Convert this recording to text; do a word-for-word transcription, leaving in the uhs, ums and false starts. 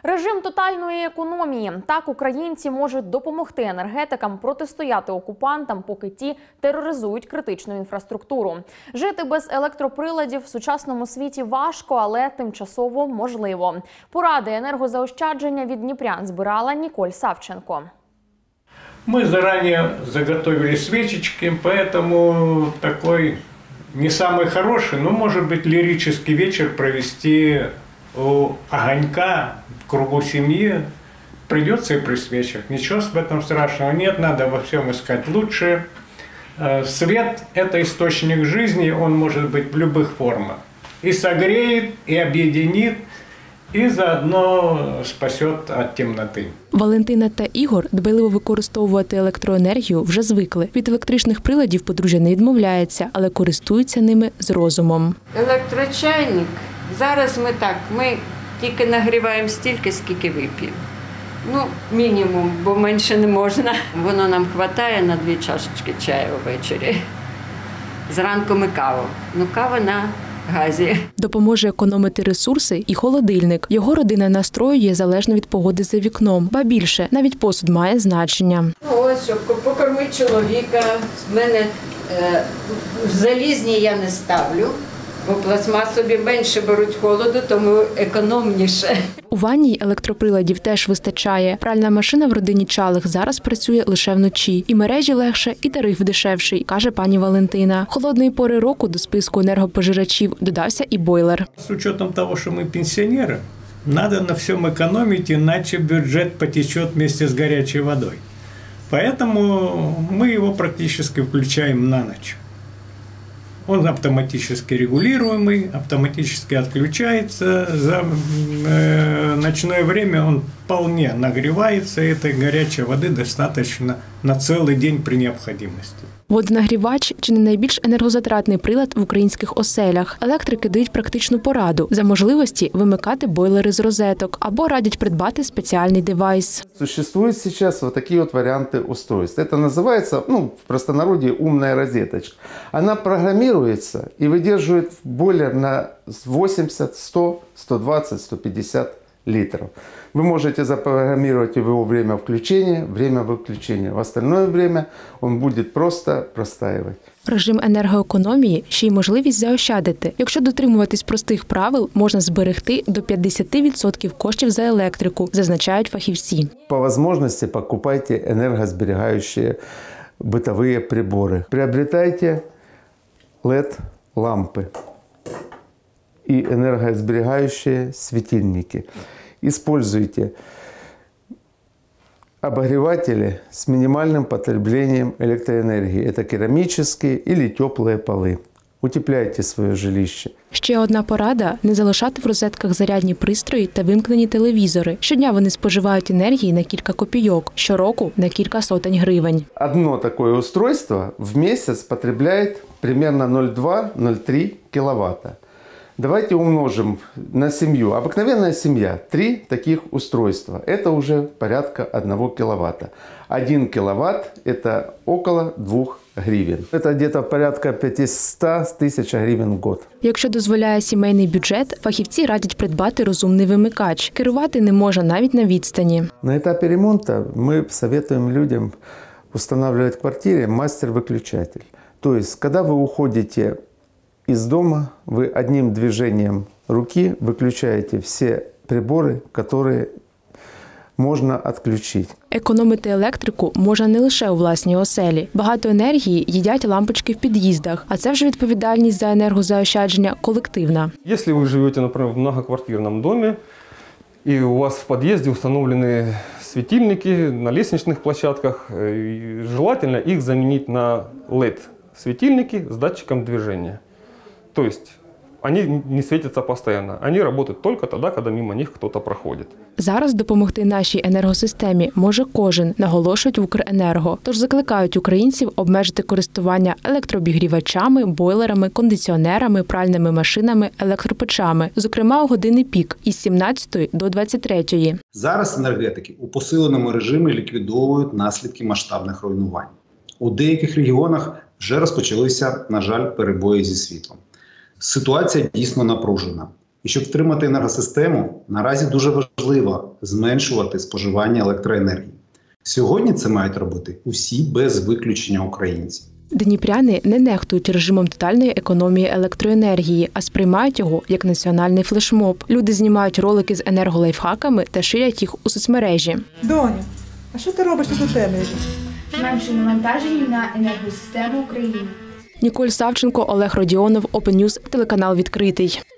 Режим тотальної економії. Так українці можуть допомогти енергетикам протистояти окупантам, поки ті тероризують критичну інфраструктуру. Жити без електроприладів в сучасному світі важко, але тимчасово можливо. Поради енергозаощадження від дніпрян збирала Ніколь Савченко. Мы заранее заготовили свечечки, поэтому такой не самый хороший, но может быть лирический вечер провести у огонька в кругу семьи. Придется и при свечах. Ничего в этом страшного нет, надо во всем искать лучшее. Свет – это источник жизни, он может быть в любых формах. И согреет, и объединит, і заодно спасет від темноти. Валентина та Ігор дбайливо використовувати електроенергію вже звикли. Від електричних приладів подружжя не відмовляється, але користуються ними з розумом. Електрочайник. Зараз ми так, ми тільки нагріваємо стільки, скільки вип'ємо. Ну, мінімум, бо менше не можна. Воно нам вистачає на дві чашечки чаю ввечері. Зранку ми каву. Ну, кава на газі. Допоможе економити ресурси і холодильник. Його родина настроює залежно від погоди за вікном. Ба більше, навіть посуд має значення. Ось, щоб покормити чоловіка. В мене е, залізні я не ставлю, бо пластмасові менше беруть холоду, тому економніше. У ванній електроприладів теж вистачає. Пральна машина в родині Чалих зараз працює лише вночі. І мережі легше, і тариф дешевший, каже пані Валентина. Холодної пори року до списку енергопожирачів додався і бойлер. З учетом того, що ми пенсіонери, треба на всьому економити, іначе бюджет потече вместе з гарячою водою. Поэтому мы его практически включаем на ночь. Он автоматически регулируемый, автоматически отключается. За э, ночное время он вполне нагревается, и этой горячей воды достаточно на целый день при необходимости. Водонагрівач – чи не найбільш енергозатратний прилад в українських оселях. Електрики дають практичну пораду. За можливості вимикати бойлери з розеток або радять придбати спеціальний девайс. Существуют сейчас вот такие вот варианты устройств. Это называется, ну, в простонародье, умная розеточка. Она программируется и выдерживает бойлер на восемьдесят, сто, сто двадцать, сто пятьдесят литров. Вы можете запрограммировать его время включения, время выключения. В остальное время он будет просто простаивать. Режим енергоекономії – ще й можливість заощадити. Якщо дотримуватись простих правил, можна зберегти до п'ятдесят відсотків коштів за електрику, зазначають фахівці. По возможности покупайте энергосберегающие бытовые приборы. Приобретайте лед-лампы и энергосберегающие светильники. Используйте обогреватели с минимальным потреблением электроэнергии. Это керамические или теплые полы. Утепляйте своє жилище. Ще одна порада – не залишати в розетках зарядні пристрої та вимкнені телевізори. Щодня вони споживають енергії на кілька копійок, щороку – на кілька сотень гривень. Одно такое устройство в месяц потребляет примерно ноль целых два - ноль целых три киловатта. Давайте умножим на семью. Обыкновенная семья – три таких устройства. Это уже порядка одного киловатта. Один киловатт – это около двух гривен. Это где-то порядка пятьсот тысяч гривен в год. Якщо дозволяє сімейний бюджет, фахівці радять придбати розумний вимикач. Керувати не може навіть на відстані. На етапі ремонту ми советуем людям устанавливать в квартире мастер-выключатель. То есть, когда вы уходите из дома, вы одним движением руки выключаете все приборы, которые можна відключити. Економити електрику можна не лише у власній оселі. Багато енергії їдять лампочки в під'їздах, а це вже відповідальність за енергозаощадження колективна. Якщо ви живете, наприклад, в многоквартирному домі, і у вас в під'їзді встановлені світильники на лестничних площадках, желательно їх замінити на лед-світильники з датчиком движения. То есть они не светятся постоянно. Они работают только тогда, когда мимо них кто-то проходит. Зараз допомогти нашій енергосистемі може кожен, наголошують в Укренерго. Тож закликають українців обмежити користування електрообігрівачами, бойлерами, кондиціонерами, пральними машинами, електропечами. Зокрема, у години пік із сімнадцятої до двадцять третьої. Зараз енергетики у посиленому режимі ліквідовують наслідки масштабних руйнувань. У деяких регіонах вже розпочалися, на жаль, перебої зі світлом. Ситуація дійсно напружена. І щоб втримати енергосистему, наразі дуже важливо зменшувати споживання електроенергії. Сьогодні це мають робити усі без виключення українці. Дніпряни не нехтують режимом тотальної економії електроенергії, а сприймають його як національний флешмоб. Люди знімають ролики з енерголайфхаками та ширять їх у соцмережі. Доню, а що ти робиш тут у темряві? Зменшує навантаження на енергосистему України. Ніколь Савченко, Олег Родіонов, Open News, телеканал «Відкритий».